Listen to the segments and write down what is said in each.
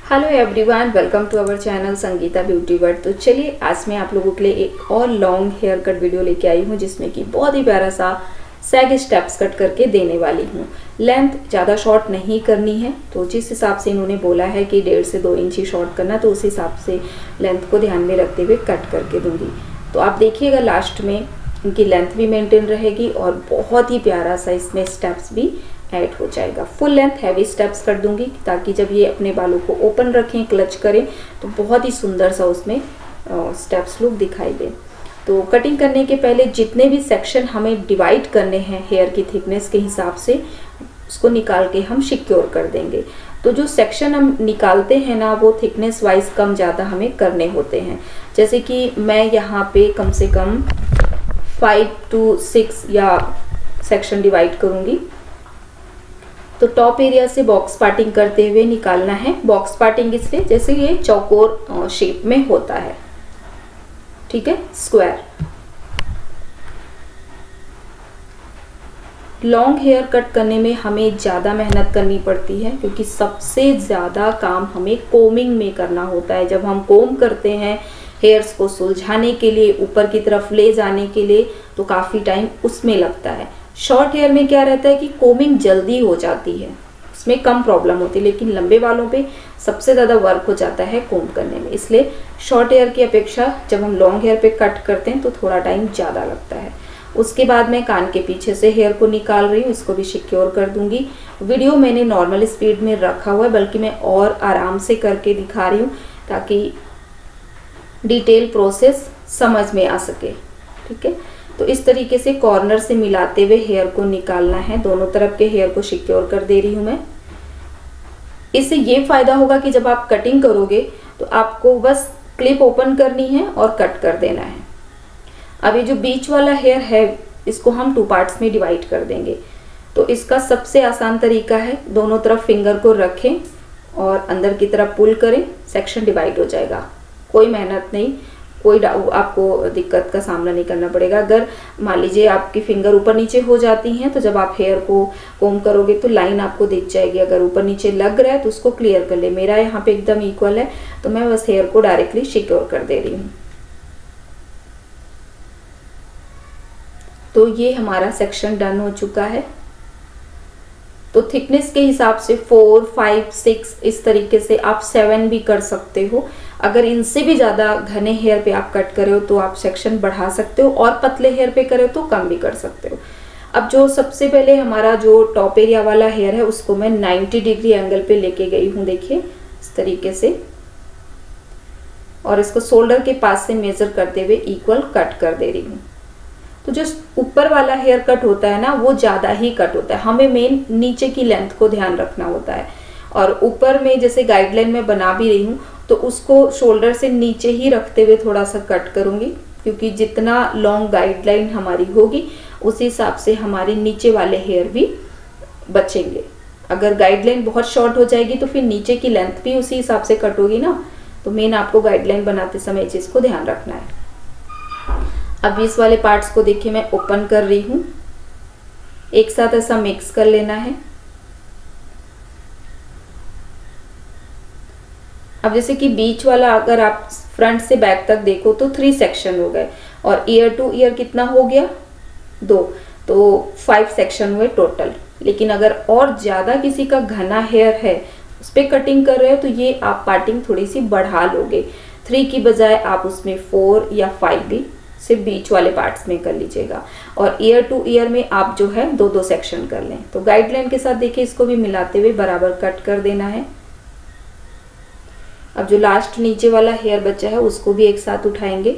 Hello everyone, welcome to our channel Sangeeta beauty world. तो चलिए आज मैं आप लोगों के लिए एक और लॉन्ग हेयर कट वीडियो लेके आई हूँ, जिसमें कि बहुत ही प्यारा सा सैग स्टेप्स कट करके देने वाली हूँ। लेंथ ज़्यादा शॉर्ट नहीं करनी है, तो जिस हिसाब से इन्होंने बोला है कि 1.5 से 2 इंच ही शॉर्ट करना, तो उस हिसाब से लेंथ को ध्यान में रखते हुए कट करके दूंगी। तो आप देखिएगा लास्ट में इनकी लेंथ भी मेंटेन रहेगी और बहुत ही प्यारा सा इसमें स्टेप्स भी ऐड हो जाएगा। फुल लेंथ हैवी स्टेप्स कर दूंगी ताकि जब ये अपने बालों को ओपन रखें, क्लच करें, तो बहुत ही सुंदर सा उसमें स्टेप्स लुक दिखाई दे। तो कटिंग करने के पहले जितने भी सेक्शन हमें डिवाइड करने हैं हेयर की थिकनेस के हिसाब से, उसको निकाल के हम सिक्योर कर देंगे। तो जो सेक्शन हम निकालते हैं ना, वो थिकनेस वाइज कम ज़्यादा हमें करने होते हैं। जैसे कि मैं यहाँ पे कम से कम 5 to 6 या सेक्शन डिवाइड करूँगी। तो टॉप एरिया से बॉक्स पार्टिंग करते हुए निकालना है। बॉक्स पार्टिंग इसलिए जैसे ये चौकोर शेप में होता है, ठीक है, स्क्वायर। लॉन्ग हेयर कट करने में हमें ज़्यादा मेहनत करनी पड़ती है, क्योंकि सबसे ज़्यादा काम हमें कोमिंग में करना होता है। जब हम कोम करते हैं हेयर्स को सुलझाने के लिए, ऊपर की तरफ ले जाने के लिए, तो काफ़ी टाइम उसमें लगता है। शॉर्ट हेयर में क्या रहता है कि कोमिंग जल्दी हो जाती है, उसमें कम प्रॉब्लम होती है, लेकिन लंबे बालों पे सबसे ज़्यादा वर्क हो जाता है कोम करने में। इसलिए शॉर्ट हेयर की अपेक्षा जब हम लॉन्ग हेयर पे कट करते हैं तो थोड़ा टाइम ज़्यादा लगता है। उसके बाद मैं कान के पीछे से हेयर को निकाल रही हूँ, इसको भी सिक्योर कर दूंगी। वीडियो मैंने नॉर्मल स्पीड में रखा हुआ है, बल्कि मैं और आराम से करके दिखा रही हूँ ताकि डिटेल प्रोसेस समझ में आ सके, ठीक है। तो इस तरीके से कॉर्नर से मिलाते हुए हेयर को निकालना है। दोनों तरफ के हेयर को सिक्योर कर दे रही हूँ मैं। इससे ये फायदा होगा कि जब आप कटिंग करोगे तो आपको बस क्लिप ओपन करनी है और कट कर देना है। अब ये जो बीच वाला हेयर है, इसको हम 2 पार्ट्स में डिवाइड कर देंगे। तो इसका सबसे आसान तरीका है, दोनों तरफ फिंगर को रखें और अंदर की तरफ पुल करें, सेक्शन डिवाइड हो जाएगा। कोई मेहनत नहीं, कोई आपको दिक्कत का सामना नहीं करना पड़ेगा। अगर मान लीजिए आपकी फिंगर ऊपर नीचे हो जाती हैं, तो जब आप हेयर को कोम करोगे तो लाइन आपको दिख जाएगी। अगर ऊपर नीचे लग रहा है तो उसको क्लियर कर ले। मेरा यहाँ पे एकदम इक्वल है, तो मैं बस हेयर को डायरेक्टली सिक्योर कर दे रही हूँ। तो ये हमारा सेक्शन डन हो चुका है। तो थिकनेस के हिसाब से 4, 5, 6 इस तरीके से आप 7 भी कर सकते हो। अगर इनसे भी ज़्यादा घने हेयर पे आप कट करे हो तो आप सेक्शन बढ़ा सकते हो, और पतले हेयर पे करे हो तो कम भी कर सकते हो। अब जो सबसे पहले हमारा जो टॉप एरिया वाला हेयर है, उसको मैं 90 डिग्री एंगल पे लेके गई हूँ, देखिए इस तरीके से, और इसको शोल्डर के पास से मेजर करते हुए इक्वल कट कर दे रही हूँ। तो जो ऊपर वाला हेयर कट होता है ना, वो ज़्यादा ही कट होता है। हमें मेन नीचे की लेंथ को ध्यान रखना होता है। और ऊपर में जैसे गाइडलाइन में बना भी रही हूँ, तो उसको शोल्डर से नीचे ही रखते हुए थोड़ा सा कट करूँगी, क्योंकि जितना लॉन्ग गाइडलाइन हमारी होगी उसी हिसाब से हमारे नीचे वाले हेयर भी बचेंगे। अगर गाइडलाइन बहुत शॉर्ट हो जाएगी तो फिर नीचे की लेंथ भी उसी हिसाब से कट होगी ना। तो मेन आपको गाइडलाइन बनाते समय इस चीज़ को ध्यान रखना है। अब इस वाले पार्ट्स को देखिए मैं ओपन कर रही हूँ, एक साथ ऐसा मिक्स कर लेना है। अब जैसे कि बीच वाला अगर आप फ्रंट से बैक तक देखो तो 3 सेक्शन हो गए, और ईयर टू ईयर कितना हो गया, 2, तो 5 सेक्शन हुए टोटल। लेकिन अगर और ज़्यादा किसी का घना हेयर है, उस पर कटिंग कर रहे हो, तो ये आप पार्टिंग थोड़ी सी बढ़ा लोगे। 3 की बजाय आप उसमें 4 या 5 भी सिर्फ बीच वाले पार्ट्स में कर लीजिएगा, और ईयर टू ईयर में आप जो है 2-2 सेक्शन कर लें। तो गाइडलाइन के साथ देखिए इसको भी मिलाते हुए बराबर कट कर देना है। अब जो लास्ट नीचे वाला हेयर बचा है, उसको भी एक साथ उठाएंगे।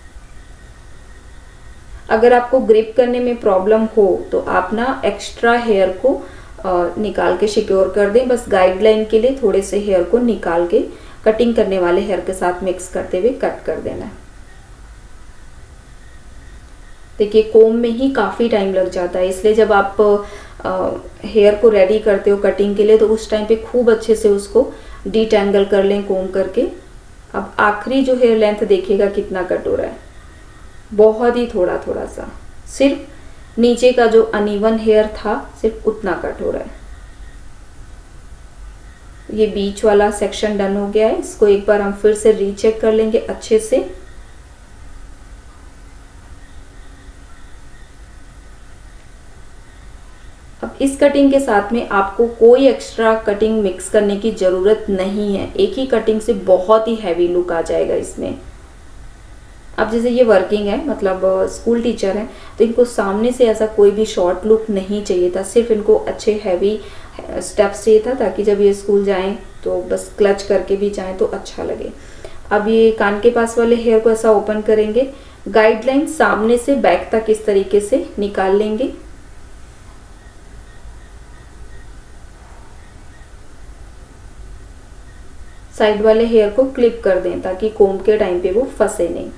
अगर आपको ग्रिप करने में प्रॉब्लम हो तो आप ना एक्स्ट्रा हेयर को निकाल के सिक्योर कर दें। बस गाइडलाइन के लिए थोड़े से हेयर को निकाल के कटिंग करने वाले हेयर के साथ मिक्स करते हुए कट कर देना है। देखिए कोम में ही काफ़ी टाइम लग जाता है, इसलिए जब आप हेयर को रेडी करते हो कटिंग के लिए, तो उस टाइम पे खूब अच्छे से उसको डिटेंगल कर लें कोम करके। अब आखिरी जो हेयर लेंथ देखिएगा कितना कट हो रहा है, बहुत ही थोड़ा थोड़ा सा, सिर्फ नीचे का जो अनइवन हेयर था सिर्फ उतना कट हो रहा है। ये बीच वाला सेक्शन डन हो गया है। इसको एक बार हम फिर से रीचेक कर लेंगे अच्छे से। अब इस कटिंग के साथ में आपको कोई एक्स्ट्रा कटिंग मिक्स करने की ज़रूरत नहीं है। एक ही कटिंग से बहुत ही हैवी लुक आ जाएगा इसमें। अब जैसे ये वर्किंग है, मतलब स्कूल टीचर हैं, तो इनको सामने से ऐसा कोई भी शॉर्ट लुक नहीं चाहिए था। सिर्फ इनको अच्छे हैवी स्टेप्स चाहिए था ताकि जब ये स्कूल जाएं तो बस क्लच करके भी जाएं तो अच्छा लगे। अब ये कान के पास वाले हेयर को ऐसा ओपन करेंगे, गाइडलाइन सामने से बैक तक इस तरीके से निकाल लेंगे। साइड वाले हेयर को क्लिप कर दें ताकि कोम्ब के टाइम पे वो फंसे नहीं।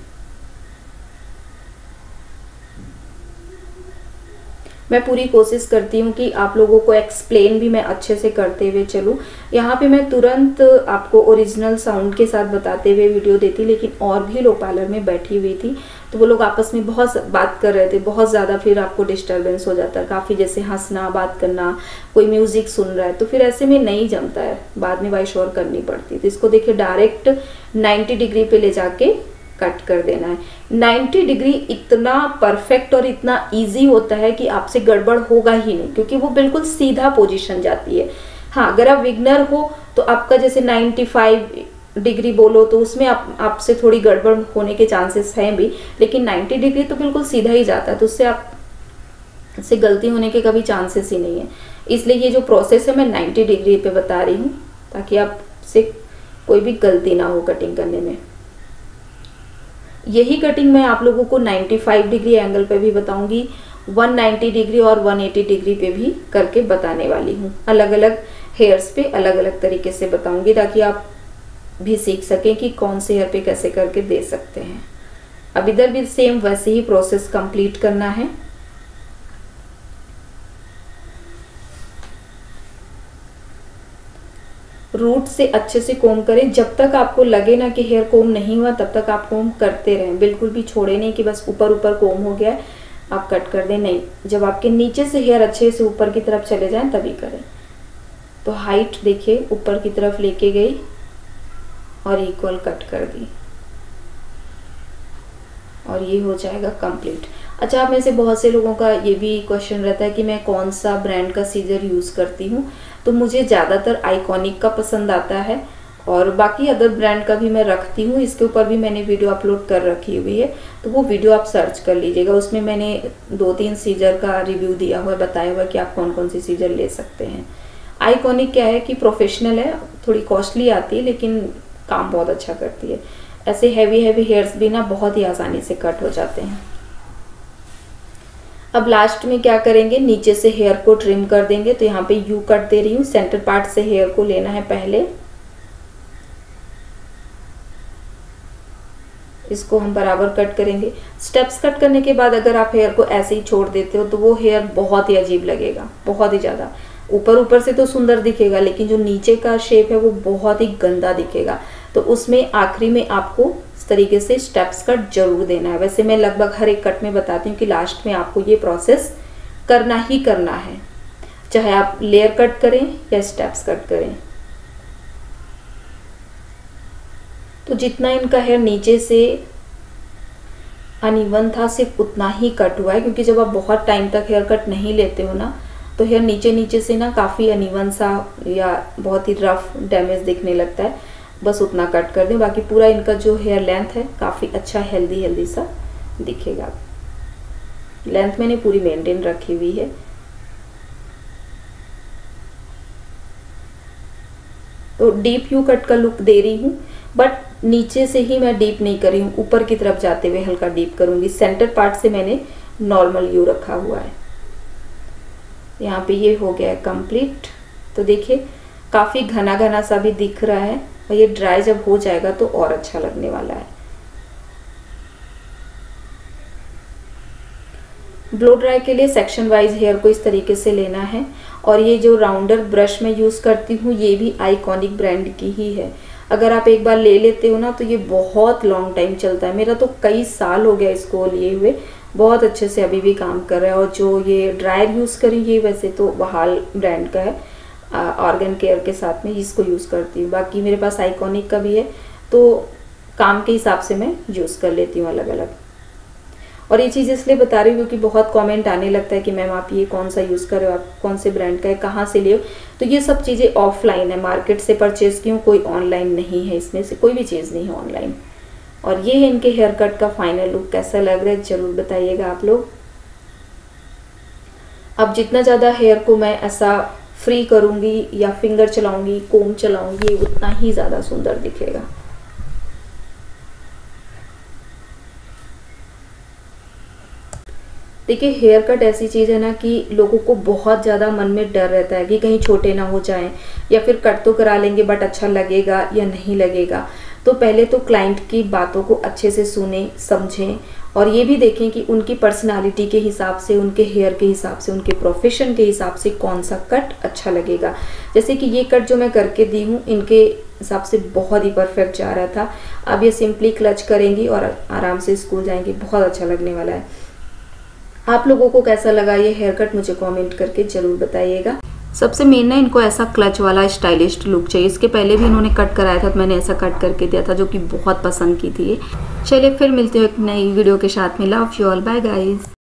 मैं पूरी कोशिश करती हूँ कि आप लोगों को एक्सप्लेन भी मैं अच्छे से करते हुए चलूँ। यहाँ पे मैं तुरंत आपको ओरिजिनल साउंड के साथ बताते हुए वीडियो देती, लेकिन और भी लोग पार्लर में बैठी हुई थी तो वो लोग आपस में बहुत बात कर रहे थे, बहुत ज़्यादा फिर आपको डिस्टर्बेंस हो जाता है काफ़ी, जैसे हंसना, बात करना, कोई म्यूज़िक सुन रहा है, तो फिर ऐसे में नहीं जमता है, बाद में वॉइस ओवर करनी पड़ती। तो इसको देखिए डायरेक्ट 90 डिग्री पे ले जाके कट कर देना है। 90 डिग्री इतना परफेक्ट और इतना इजी होता है कि आपसे गड़बड़ होगा ही नहीं, क्योंकि वो बिल्कुल सीधा पोजीशन जाती है। हाँ, अगर आप बिगनर हो तो आपका जैसे 95 डिग्री बोलो तो उसमें आपसे थोड़ी गड़बड़ होने के चांसेस हैं भी, लेकिन 90 डिग्री तो बिल्कुल सीधा ही जाता है, तो उससे आप से गलती होने के कभी चांसेस ही नहीं है। इसलिए ये जो प्रोसेस है मैं 90 डिग्री पे बता रही हूँ ताकि आपसे कोई भी गलती ना हो कटिंग करने में। यही कटिंग मैं आप लोगों को 95 डिग्री एंगल पे भी बताऊंगी, 190 डिग्री और 180 डिग्री पे भी करके बताने वाली हूँ। अलग अलग हेयर्स पे अलग अलग तरीके से बताऊंगी ताकि आप भी सीख सकें कि कौन से हेयर पे कैसे करके दे सकते हैं। अब इधर भी सेम वैसे ही प्रोसेस कंप्लीट करना है। रूट से अच्छे से कोम करें, जब तक आपको लगे ना कि हेयर कोम नहीं हुआ तब तक आप कोम करते रहें, बिल्कुल भी छोड़े नहीं कि बस ऊपर ऊपर कोम हो गया है आप कट कर दें, नहीं। जब आपके नीचे से हेयर अच्छे से ऊपर की तरफ चले जाएं तभी करें। तो हाइट देखिए ऊपर की तरफ लेके गई और इक्वल कट कर दी और ये हो जाएगा कंप्लीट। अच्छा, आप में से बहुत से लोगों का ये भी क्वेश्चन रहता है कि मैं कौन सा ब्रांड का सीजर यूज़ करती हूँ, तो मुझे ज़्यादातर आइकॉनिक का पसंद आता है और बाकी अदर ब्रांड का भी मैं रखती हूँ। इसके ऊपर भी मैंने वीडियो अपलोड कर रखी हुई है, तो वो वीडियो आप सर्च कर लीजिएगा, उसमें मैंने 2-3 सीजर का रिव्यू दिया हुआ है, बताया हुआ है कि आप कौन कौन सी सीजर ले सकते हैं। आइकॉनिक क्या है कि प्रोफेशनल है, थोड़ी कॉस्टली आती है लेकिन काम बहुत अच्छा करती है। ऐसे हैवी हेयर्स भी ना बहुत ही आसानी से कट हो जाते हैं। अब लास्ट में क्या करेंगे, नीचे से हेयर को ट्रिम कर देंगे। तो यहाँ पे यू कट दे रही हूँ, सेंटर पार्ट से हेयर को लेना है पहले, इसको हम बराबर कट करेंगे। स्टेप्स कट करने के बाद अगर आप हेयर को ऐसे ही छोड़ देते हो तो वो हेयर बहुत ही अजीब लगेगा, बहुत ही ज़्यादा। ऊपर से तो सुंदर दिखेगा लेकिन जो नीचे का शेप है वो बहुत ही गंदा दिखेगा। तो उसमें आखिरी में आपको इस तरीके से स्टेप्स कट जरूर देना है। वैसे मैं लगभग हर एक कट में बताती हूँ कि लास्ट में आपको ये प्रोसेस करना ही करना है, चाहे आप लेयर कट करें या स्टेप्स कट करें। तो जितना इनका हेयर नीचे से अनइवन था सिर्फ उतना ही कट हुआ है, क्योंकि जब आप बहुत टाइम तक हेयर कट नहीं लेते हो ना तो हेयर नीचे से ना काफ़ी अनइवन सा या बहुत ही रफ डैमेज दिखने लगता है। बस उतना कट कर दें, बाकी पूरा इनका जो हेयर लेंथ है काफ़ी अच्छा हेल्दी सा दिखेगा। लेंथ मैंने पूरी मेंटेन रखी हुई है। तो डीप यू कट का लुक दे रही हूँ, बट नीचे से ही मैं डीप नहीं कर रही हूँ, ऊपर की तरफ जाते हुए हल्का डीप करूँगी। सेंटर पार्ट से मैंने नॉर्मल यू रखा हुआ है। यहाँ पे ये हो गया है कंप्लीट। तो देखिए काफ़ी घना सा भी दिख रहा है और ये ड्राई जब हो जाएगा तो और अच्छा लगने वाला है। ब्लो ड्राई के लिए सेक्शन वाइज हेयर को इस तरीके से लेना है। और ये जो राउंडर ब्रश मैं यूज़ करती हूँ ये भी आइकॉनिक ब्रांड की ही है। अगर आप एक बार ले लेते हो ना तो ये बहुत लॉन्ग टाइम चलता है। मेरा तो कई साल हो गया इसको लिए हुए, बहुत अच्छे से अभी भी काम कर रहा है। और जो ये ड्रायर यूज़ करी ये वैसे तो बहाल ब्रांड का है, ऑर्गन केयर के साथ में इसको यूज़ करती हूँ। बाकी मेरे पास आइकॉनिक का भी है, तो काम के हिसाब से मैं यूज़ कर लेती हूँ अलग अलग। और ये चीज़ इसलिए बता रही हूँ क्योंकि बहुत कमेंट आने लगता है कि मैम आप ये कौन सा यूज़ कर रहे हो, आप कौन से ब्रांड का है, कहाँ से ले हो। तो ये सब चीज़ें ऑफलाइन है, मार्केट से परचेज़ की हूँ, कोई ऑनलाइन नहीं है, इसमें से कोई भी चीज़ नहीं है ऑनलाइन। और ये है इनके हेयर कट का फाइनल लुक, कैसा लग रहा है ज़रूर बताइएगा आप लोग। अब जितना ज़्यादा हेयर को मैं ऐसा फ्री करूँगी या फिंगर चलाऊँगी, कोम चलाऊँगी, उतना ही ज़्यादा सुंदर दिखेगा। देखिए हेयर कट ऐसी चीज़ है ना कि लोगों को बहुत ज़्यादा मन में डर रहता है कि कहीं छोटे ना हो जाएं, या फिर कट तो करा लेंगे बट अच्छा लगेगा या नहीं लगेगा। तो पहले तो क्लाइंट की बातों को अच्छे से सुने, समझें, और ये भी देखें कि उनकी पर्सनालिटी के हिसाब से, उनके हेयर के हिसाब से, उनके प्रोफेशन के हिसाब से कौन सा कट अच्छा लगेगा। जैसे कि ये कट जो मैं करके दी हूँ, इनके हिसाब से बहुत ही परफेक्ट जा रहा था। अब ये सिंपली क्लच करेंगी और आराम से स्कूल जाएंगी, बहुत अच्छा लगने वाला है। आप लोगों को कैसा लगा ये हेयर कट मुझे कमेंट करके ज़रूर बताइएगा। सबसे मेन ना इनको ऐसा क्लच वाला स्टाइलिश लुक चाहिए। इसके पहले भी इन्होंने कट कराया था तो मैंने ऐसा कट करके दिया था, जो कि बहुत पसंद की थी। चलिए फिर मिलते हो एक नई वीडियो के साथ में। Love you all, bye guys.